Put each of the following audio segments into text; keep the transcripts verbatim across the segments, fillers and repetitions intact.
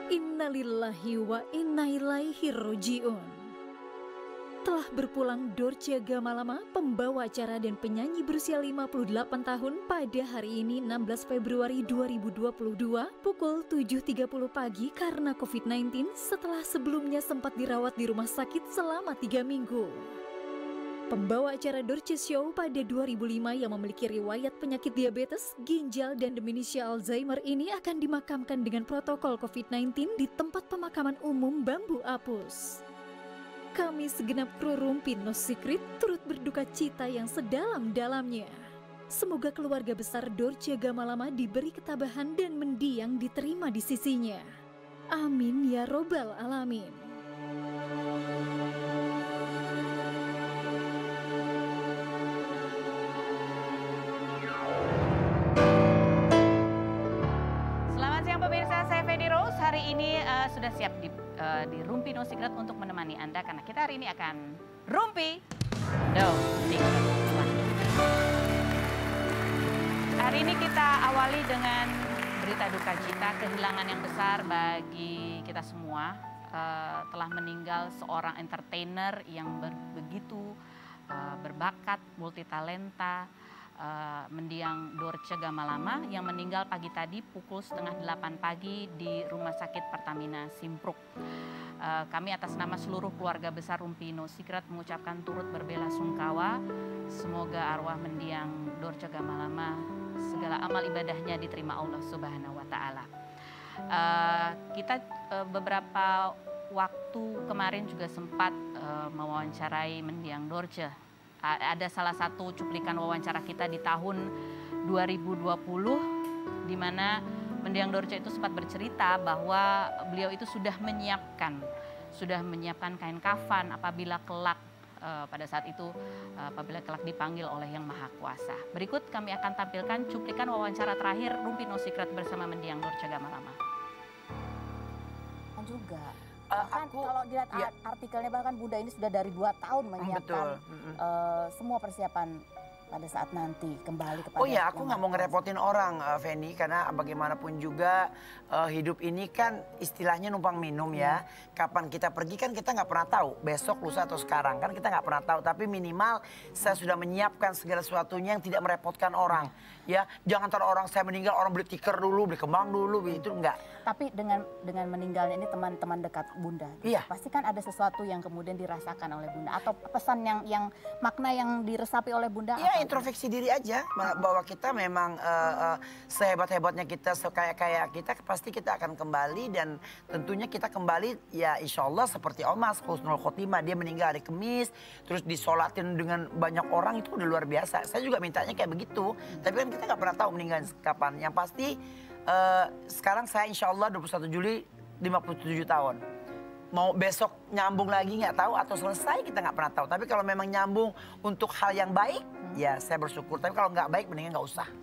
Innalillahi wa inna ilaihi roji'un. Telah berpulang Dorce Gamalama, pembawa acara dan penyanyi berusia lima puluh delapan tahun pada hari ini enam belas Februari dua ribu dua puluh dua pukul tujuh tiga puluh pagi karena covid sembilan belas setelah sebelumnya sempat dirawat di rumah sakit selama tiga minggu. Pembawa acara Dorce Show pada dua ribu lima yang memiliki riwayat penyakit diabetes, ginjal, dan demensia Alzheimer ini akan dimakamkan dengan protokol covid sembilan belas di tempat pemakaman umum Bambu Apus. Kami segenap kru Rumpi No Secret turut berduka cita yang sedalam-dalamnya. Semoga keluarga besar Dorce Gamalama diberi ketabahan dan mendiang diterima di sisinya. Amin ya robbal alamin. Pemirsa, saya Fedy Rose hari ini uh, sudah siap di, uh, di Rumpi No Secret untuk menemani Anda karena kita hari ini akan Rumpi No Secret. Hari ini kita awali dengan berita duka cita, kehilangan yang besar bagi kita semua. Uh, telah meninggal seorang entertainer yang ber, begitu uh, berbakat, multitalenta. Uh, mendiang Dorce Gamalama yang meninggal pagi tadi pukul setengah delapan pagi di Rumah Sakit Pertamina Simpruk. Uh, kami atas nama seluruh keluarga besar Rumpi No Secret mengucapkan turut berbelasungkawa. Semoga arwah mendiang Dorce Gamalama segala amal ibadahnya diterima Allah Subhanahu Wa Taala. Uh, kita uh, beberapa waktu kemarin juga sempat uh, mewawancarai mendiang Dorce. Ada salah satu cuplikan wawancara kita di tahun dua ribu dua puluh di mana mendiang Dorce itu sempat bercerita bahwa beliau itu sudah menyiapkan sudah menyiapkan kain kafan apabila kelak uh, pada saat itu uh, apabila kelak dipanggil oleh Yang Maha Kuasa. Berikut kami akan tampilkan cuplikan wawancara terakhir Rumpi No Secret bersama mendiang Dorce Gamalama. Juga Uh, bahkan aku, kalau dilihat ya. artikelnya bahkan Bunda ini sudah dari dua tahun menyiapkan Betul. uh, semua persiapan pada saat nanti kembali kepada. Oh ya, aku nggak mau ngerepotin orang, uh, Feni, karena bagaimanapun juga uh, hidup ini kan istilahnya numpang minum ya. Kapan kita pergi kan kita nggak pernah tahu, besok, lusa atau sekarang kan kita nggak pernah tahu. Tapi minimal saya sudah menyiapkan segala sesuatunya yang tidak merepotkan orang. Ya, jangan taruh orang saya meninggal, orang beli tikar dulu, beli kembang dulu, itu enggak. Tapi dengan dengan meninggalnya ini teman-teman dekat Bunda, Iya. pasti kan ada sesuatu yang kemudian dirasakan oleh Bunda atau pesan yang yang makna yang diresapi oleh Bunda. Iya, apa? introspeksi diri aja bahwa kita memang uh, uh, sehebat-hebatnya kita, sekaya-kaya kita pasti kita akan kembali dan tentunya kita kembali ya insya Allah seperti Omas Husnul Khotimah, dia meninggal hari Kamis terus disolatin dengan banyak orang itu udah luar biasa. Saya juga mintanya kayak begitu, tapi kan kita nggak pernah tahu meninggal kapan. Yang pasti uh, sekarang saya insya Allah dua puluh satu Juli lima puluh tujuh tahun. Mau besok nyambung lagi nggak tahu atau selesai kita nggak pernah tahu. Tapi kalau memang nyambung untuk hal yang baik, hmm. ya saya bersyukur. Tapi kalau nggak baik mendingan nggak usah.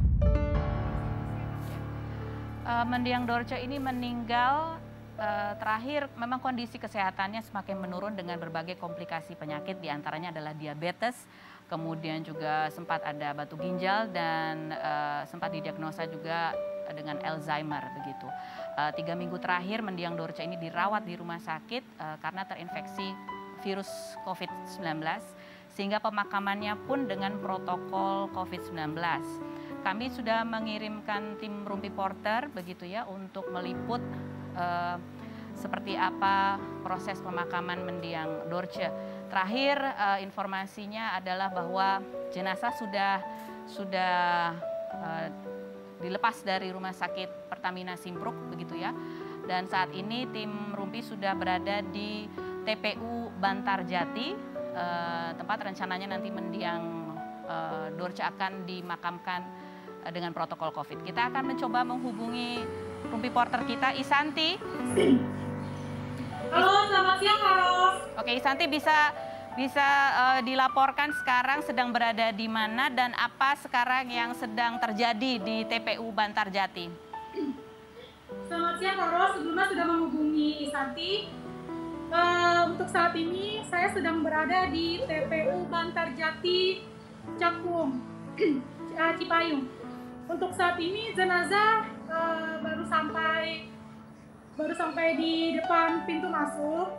Uh, mendiang Dorce ini meninggal uh, terakhir memang kondisi kesehatannya semakin menurun dengan berbagai komplikasi penyakit, diantaranya adalah diabetes. Kemudian juga sempat ada batu ginjal dan uh, sempat didiagnosa juga dengan Alzheimer begitu. Uh, tiga minggu terakhir mendiang Dorce ini dirawat di rumah sakit uh, karena terinfeksi virus covid sembilan belas sehingga pemakamannya pun dengan protokol covid sembilan belas. Kami sudah mengirimkan tim Rumpi Porter begitu ya untuk meliput uh, seperti apa proses pemakaman mendiang Dorce. Terakhir uh, informasinya adalah bahwa jenazah sudah sudah uh, dilepas dari Rumah Sakit Pertamina Simpruk begitu ya. Dan saat ini tim Rumpi sudah berada di T P U Bantarjati, uh, tempat rencananya nanti mendiang uh, Dorce akan dimakamkan uh, dengan protokol Covid. Kita akan mencoba menghubungi Rumpi Porter kita, Isanti. Halo, selamat siang, Halo. Oke, Isanti bisa bisa uh, dilaporkan sekarang sedang berada di mana dan apa sekarang yang sedang terjadi di T P U Bantarjati? Selamat siang, Halo. Sebelumnya sudah menghubungi Isanti. Uh, untuk saat ini saya sedang berada di T P U Bantarjati, Cakung, Cipayung. Untuk saat ini jenazah uh, baru sampai baru sampai di depan pintu masuk.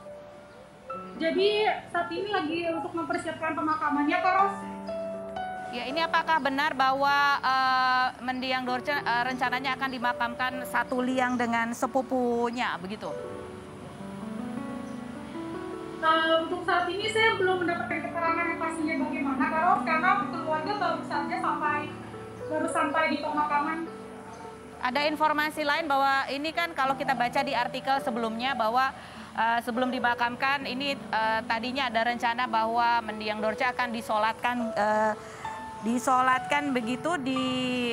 Jadi saat ini lagi untuk mempersiapkan pemakamannya, Kak Ros. Ya, ini apakah benar bahwa uh, mendiang Dorce uh, rencananya akan dimakamkan satu liang dengan sepupunya, begitu? Uh, untuk saat ini saya belum mendapatkan keterangan yang pastinya bagaimana, Kak Ros, karena keluarga baru saja sampai baru sampai di pemakaman. Ada informasi lain bahwa ini kan kalau kita baca di artikel sebelumnya bahwa uh, sebelum dimakamkan ini uh, tadinya ada rencana bahwa mendiang Dorce akan disolatkan uh, disolatkan begitu di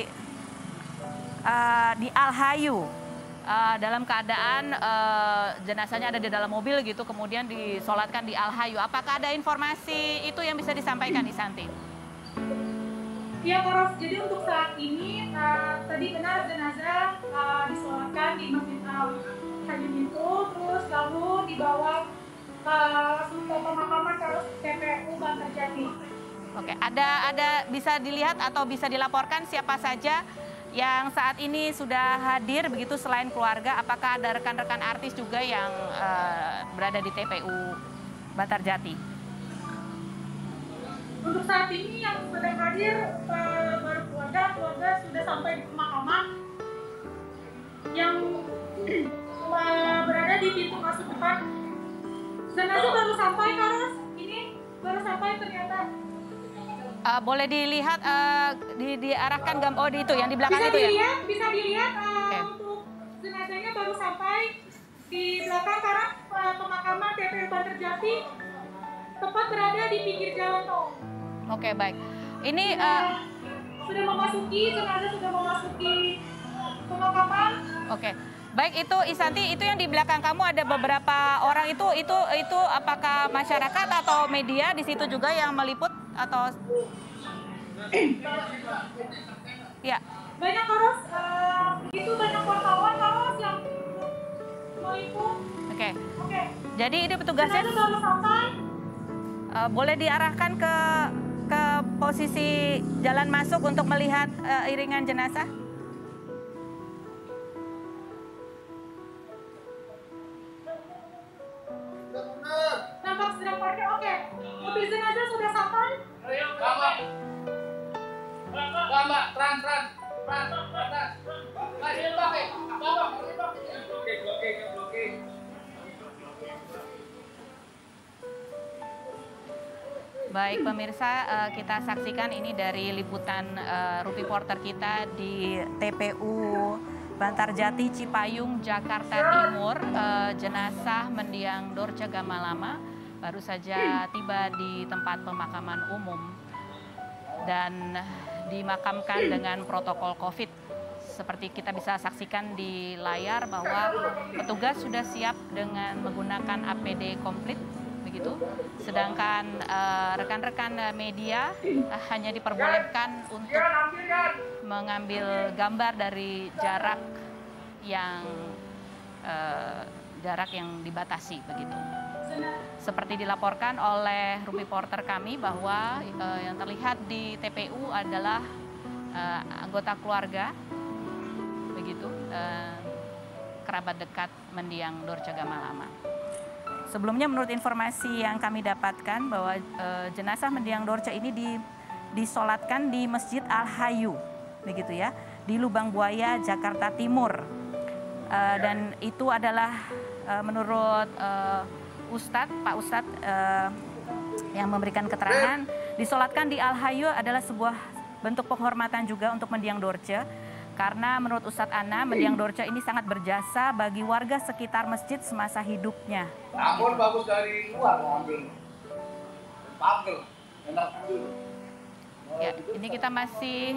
uh, di Al-Hayu uh, dalam keadaan uh, jenazahnya ada di dalam mobil gitu, kemudian disolatkan di Al-Hayu. Apakah ada informasi itu yang bisa disampaikan, Isanti? Iya, Kak Ros. Jadi untuk saat ini uh, tadi benar jenazah uh, disolatkan di Masjid Al-Hayu itu, terus lalu dibawa uh, langsung ke pemakaman Kak Ros, T P U Bantarjati. Oke, ada ada bisa dilihat atau bisa dilaporkan siapa saja yang saat ini sudah hadir begitu selain keluarga? Apakah ada rekan-rekan artis juga yang uh, berada di T P U Bantarjati? Untuk saat ini yang sedang hadir uh, baru keluarga, keluarga sudah sampai di pemakaman yang uh, berada di pintu masuk depan. Jenazah baru sampai, Kak Ros. Ini baru sampai ternyata. Uh, boleh dilihat, uh, di, diarahkan gambar, oh di itu yang di belakang bisa itu dilihat, ya? Bisa dilihat uh, okay. Untuk jenazahnya baru sampai di belakang karena uh, pemakaman T P U Bantarjati tepat berada di pinggir jalan tol. Oke, okay, baik. Ini uh, sudah memasuki, jenazah sudah memasuki pemakaman. Oke. Okay. Baik, itu Isanti, itu yang di belakang kamu ada beberapa orang itu itu itu apakah masyarakat atau media di situ juga yang meliput atau ya. Banyak, Kak Ros, uh, itu banyak wartawan, Kak Ros, yang meliput. Oke. Okay. Oke. Okay. Jadi ini petugasnya baru sampai. Uh, boleh diarahkan ke ke posisi jalan masuk untuk melihat uh, iringan jenazah? Nampak sedang parkir, oke. Mobil jenazah sudah sampai. Mbak, Mbak, Mbak, trans, trans, trans, trans. Masih pakai, bawa, oke, oke, oke. Baik pemirsa, uh, kita saksikan ini dari liputan uh, Rupi Porter kita di T P U Bantarjati Cipayung, Jakarta Timur. Uh, jenazah mendiang Dorce Gamalama baru saja tiba di tempat pemakaman umum dan dimakamkan dengan protokol COVID. Seperti kita bisa saksikan di layar bahwa petugas sudah siap dengan menggunakan A P D komplit. Begitu. Sedangkan rekan-rekan uh, media uh, hanya diperbolehkan untuk mengambil gambar dari jarak yang uh, jarak yang dibatasi begitu. Seperti dilaporkan oleh Rupi Porter kami bahwa uh, yang terlihat di T P U adalah uh, anggota keluarga begitu, uh, kerabat dekat mendiang Dorce Gamalama. Sebelumnya menurut informasi yang kami dapatkan bahwa e, jenazah mendiang Dorce ini di, disolatkan di Masjid Al-Hayu, begitu ya, di Lubang Buaya, Jakarta Timur. E, dan itu adalah e, menurut e, Ustadz, Pak Ustadz e, yang memberikan keterangan, disolatkan di Al-Hayu adalah sebuah bentuk penghormatan juga untuk mendiang Dorce. Karena menurut Ustadz Ana, mendiang Dorce ini sangat berjasa bagi warga sekitar masjid semasa hidupnya. Namun bagus dari luar ambil. Pagel, enak dulu. Ya, ini kita masih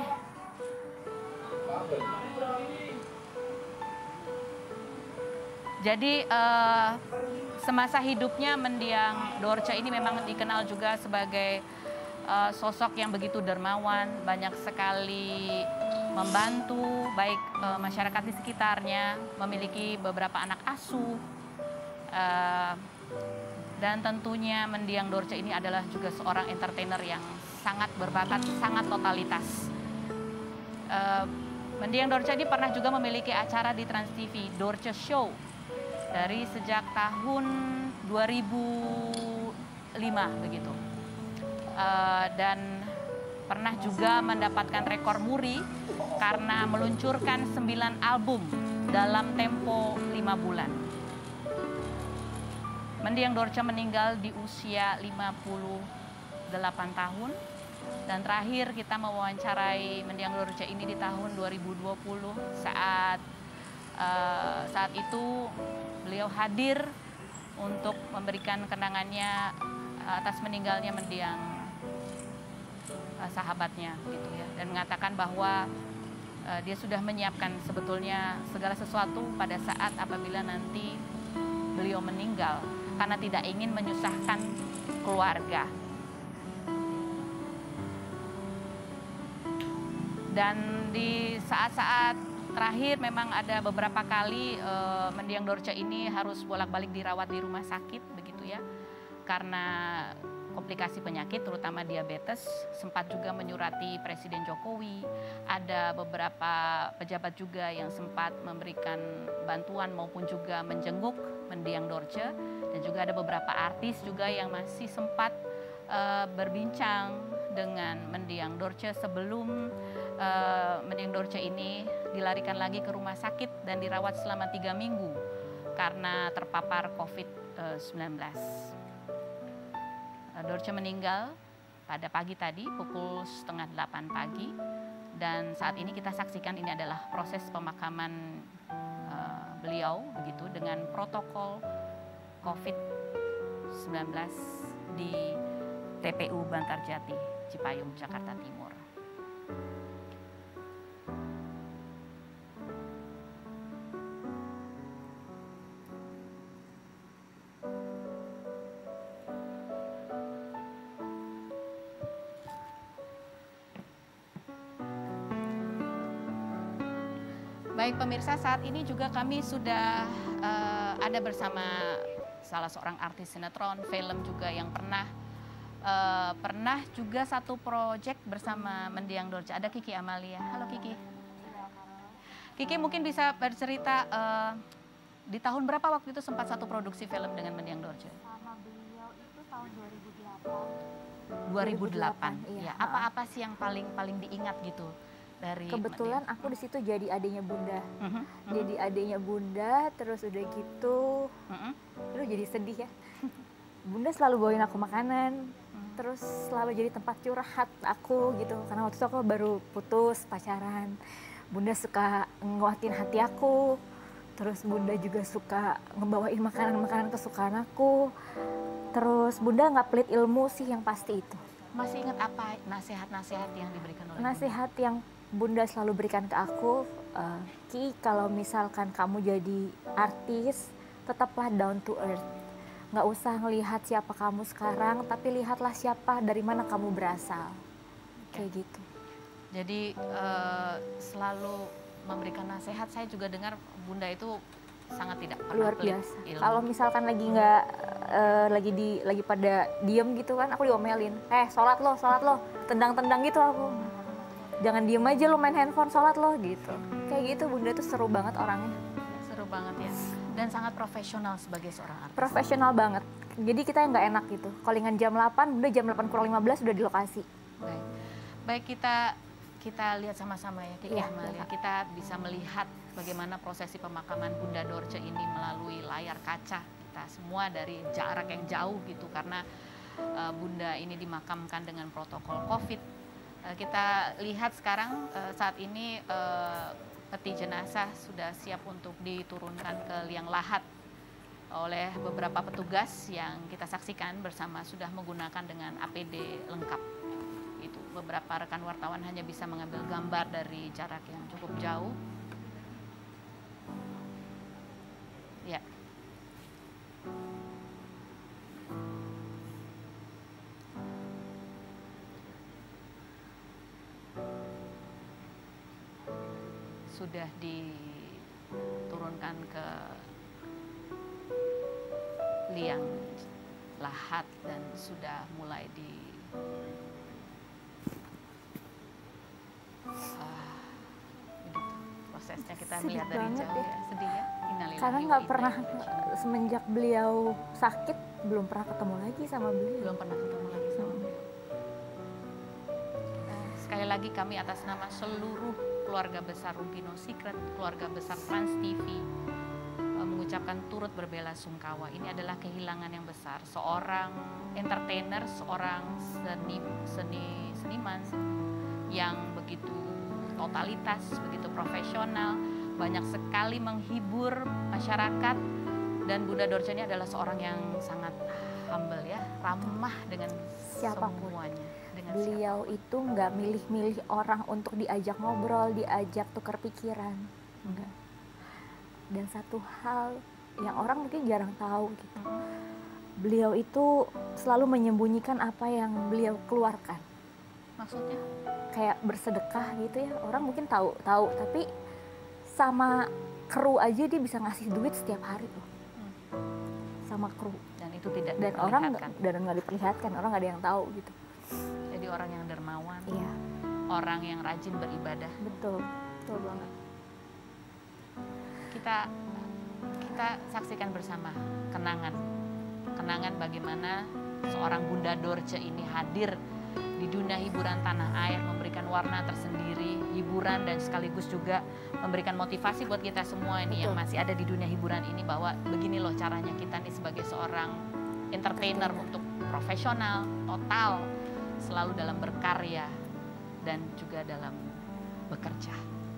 Jadi eh, semasa hidupnya mendiang Dorce ini memang dikenal juga sebagai eh, sosok yang begitu dermawan, banyak sekali membantu baik e, masyarakat di sekitarnya, memiliki beberapa anak asuh, e, dan tentunya mendiang Dorce ini adalah juga seorang entertainer yang sangat berbakat, sangat totalitas. E, Mendiang Dorce ini pernah juga memiliki acara di Trans T V, Dorce Show, dari sejak tahun dua ribu lima begitu. Uh, dan pernah juga mendapatkan rekor muri karena meluncurkan sembilan album dalam tempo lima bulan. Mendiang Dorce meninggal di usia lima puluh delapan tahun. Dan terakhir kita mewawancarai Mendiang Dorce ini di tahun dua ribu dua puluh saat uh, saat itu beliau hadir untuk memberikan kenangannya atas meninggalnya mendiang uh, sahabatnya gitu ya, dan mengatakan bahwa uh, dia sudah menyiapkan sebetulnya segala sesuatu pada saat apabila nanti beliau meninggal karena tidak ingin menyusahkan keluarga. Dan di saat-saat terakhir memang ada beberapa kali uh, Mendiang Dorce ini harus bolak-balik dirawat di rumah sakit begitu ya, karena komplikasi penyakit terutama diabetes. Sempat juga menyurati Presiden Jokowi, ada beberapa pejabat juga yang sempat memberikan bantuan maupun juga menjenguk Mendiang Dorce, dan juga ada beberapa artis juga yang masih sempat uh, berbincang dengan Mendiang Dorce sebelum uh, Mendiang Dorce ini dilarikan lagi ke rumah sakit dan dirawat selama tiga minggu karena terpapar covid sembilan belas. Uh, Dorce meninggal pada pagi tadi pukul setengah delapan pagi, dan saat ini kita saksikan ini adalah proses pemakaman uh, beliau begitu dengan protokol covid sembilan belas di T P U Bantarjati, Cipayung, Jakarta Timur. Baik pemirsa, saat ini juga kami sudah uh, ada bersama salah seorang artis sinetron, film juga yang pernah uh, pernah juga satu proyek bersama Mendiang Dorce. Ada Kiki Amalia. Halo Kiki. Kiki mungkin bisa bercerita uh, di tahun berapa waktu itu sempat satu produksi film dengan Mendiang Dorce? Sama beliau itu tahun dua ribu delapan. dua ribu delapan. Iya. Ya, apa-apa sih yang paling paling diingat gitu? Dari kebetulan Mendiang? Aku di situ jadi adiknya Bunda, uh-huh, uh-huh. jadi adiknya Bunda, terus udah gitu, uh-huh. Terus jadi sedih ya. Bunda selalu bawain aku makanan, uh-huh. Terus selalu jadi tempat curhat aku gitu, karena waktu itu aku baru putus pacaran. Bunda suka nguatin hati aku, terus Bunda juga suka ngebawain makanan-makanan kesukaan aku, terus Bunda nggak pelit ilmu sih yang pasti itu. Masih ingat apa nasihat-nasihat yang diberikan oleh nasihat Bunda? Yang Bunda selalu berikan ke aku, uh, Ki, kalau misalkan kamu jadi artis, tetaplah down to earth. Nggak usah ngelihat siapa kamu sekarang, tapi lihatlah siapa, dari mana kamu berasal. Kayak gitu. Jadi uh, selalu memberikan nasihat. Saya juga dengar Bunda itu sangat tidak pernah luar biasa. Kalau misalkan lagi nggak, uh, lagi di lagi pada diem gitu kan, aku diomelin. Eh, sholat lo, sholat lo, tendang-tendang gitu aku. Jangan diem aja lo main handphone, sholat lo gitu. Kayak gitu. Bunda tuh seru banget orangnya. Seru banget ya. Dan sangat profesional sebagai seorang artis. Profesional banget. Jadi kita yang nggak enak gitu. Callingan jam delapan, Bunda jam delapan kurang lima belas udah di lokasi. Baik, Baik kita kita lihat sama-sama ya, Kiki ya, Amalia. Ya, kita bisa melihat bagaimana prosesi pemakaman Bunda Dorce ini melalui layar kaca. Kita semua dari jarak yang jauh gitu, karena uh, Bunda ini dimakamkan dengan protokol COVID. Kita lihat sekarang saat ini peti jenazah sudah siap untuk diturunkan ke liang lahat oleh beberapa petugas yang kita saksikan bersama sudah menggunakan dengan A P D lengkap. Itu beberapa rekan wartawan hanya bisa mengambil gambar dari jarak yang cukup jauh. Ya. Sudah diturunkan ke liang lahat dan sudah mulai di uh, begitu. prosesnya kita Sedih melihat dari banget jauh ya. ya. Sedih ya. Innalillahi Karena wa nggak inna pernah ilaihi raji'un. semenjak beliau sakit belum pernah ketemu lagi sama beliau. Belum pernah ketemu lagi sama beliau. Nah, sekali lagi kami atas nama seluruh keluarga besar Rumpino Secret, keluarga besar Trans T V, eh, mengucapkan turut berbela-sungkawa. Ini adalah kehilangan yang besar. Seorang entertainer, seorang seni, seni seniman yang begitu totalitas, begitu profesional, banyak sekali menghibur masyarakat, dan Bunda Dorce ini adalah seorang yang sangat humble ya, ramah dengan Siapapun. semuanya. Dengan Beliau itu nggak milih-milih orang untuk diajak ngobrol, diajak tukar pikiran, enggak. Dan satu hal yang orang mungkin jarang tahu gitu, beliau itu selalu menyembunyikan apa yang beliau keluarkan. Maksudnya? Kayak bersedekah gitu ya, orang mungkin tahu tahu tapi sama kru aja dia bisa ngasih duit setiap hari loh, sama kru. Dan itu tidak Dan orang nggak- diperlihatkan. dan nggak diperlihatkan, orang nggak ada yang tahu gitu. Jadi orang yang dermawan, Iya, orang yang rajin beribadah. betul, betul banget. Kita kita saksikan bersama kenangan, kenangan bagaimana seorang Bunda Dorce ini hadir di dunia hiburan tanah air, memberikan warna tersendiri, hiburan, dan sekaligus juga memberikan motivasi buat kita semua ini yang Betul. masih ada di dunia hiburan ini, bahwa begini loh caranya kita nih sebagai seorang entertainer untuk profesional, total, selalu dalam berkarya dan juga dalam bekerja.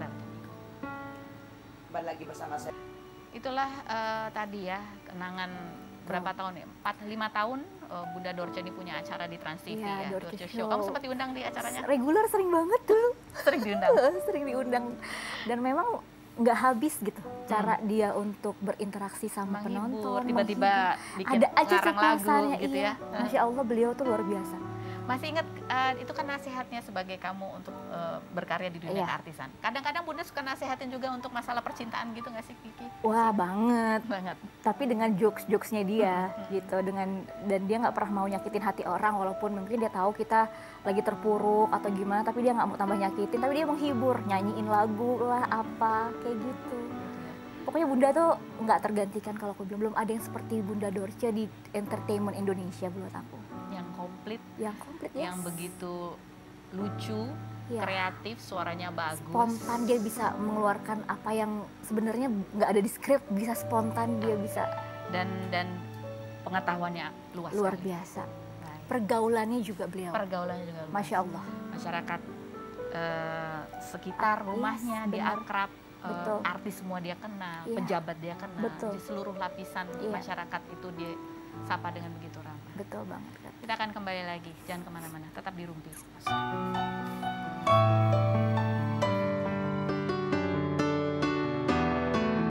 Kembali lagi bersama saya. Itulah eh, tadi ya kenangan berapa tahun ya? empat lima tahun eh, Bunda Dorce ini punya acara di Trans T V Iya, ya, Dorce Dorce Show. Show. Kamu sempat diundang di acaranya? Reguler sering banget dulu. Sering diundang. Sering diundang. Dan memang nggak habis gitu cara dia untuk berinteraksi sama Menghibur, penonton. tiba-tiba menghibur. bikin ada aja ngarang lagu kepuasannya, gitu iya. ya. Masya Allah, beliau tuh luar biasa. Masih ingat eh, itu kan nasihatnya sebagai kamu untuk eh, berkarya di dunia Iya. keartisan. Kadang-kadang Bunda suka nasihatin juga untuk masalah percintaan gitu nggak sih Kiki? Wah, banget. Banget. Tapi dengan jokes-jokesnya dia gitu, dengan dan dia nggak pernah mau nyakitin hati orang, walaupun mungkin dia tahu kita lagi terpuruk atau gimana, tapi dia nggak mau tambah nyakitin, tapi dia menghibur, nyanyiin lagu lah apa kayak gitu. Pokoknya Bunda tuh nggak tergantikan. Kalau aku bilang belum ada yang seperti Bunda Dorce di entertainment Indonesia buat aku. Yang komplit, Yang komplit, yes. yang begitu lucu, Iya. kreatif, suaranya bagus. Spontan, dia bisa mengeluarkan apa yang sebenarnya nggak ada di skrip, bisa spontan, dia bisa dan dan pengetahuannya luas luar sekali. biasa. Baik. Pergaulannya juga beliau, Pergaulannya juga luas. Masya Allah. Masyarakat eh, sekitar Artis, rumahnya dia benar. akrab, eh, Betul. artis semua dia kenal, Iya. pejabat dia kenal, Betul. di seluruh lapisan Iya. masyarakat itu dia sapa dengan begitu ramah. Betul banget kan. Kita akan kembali lagi, jangan kemana-mana, tetap di Rumpi.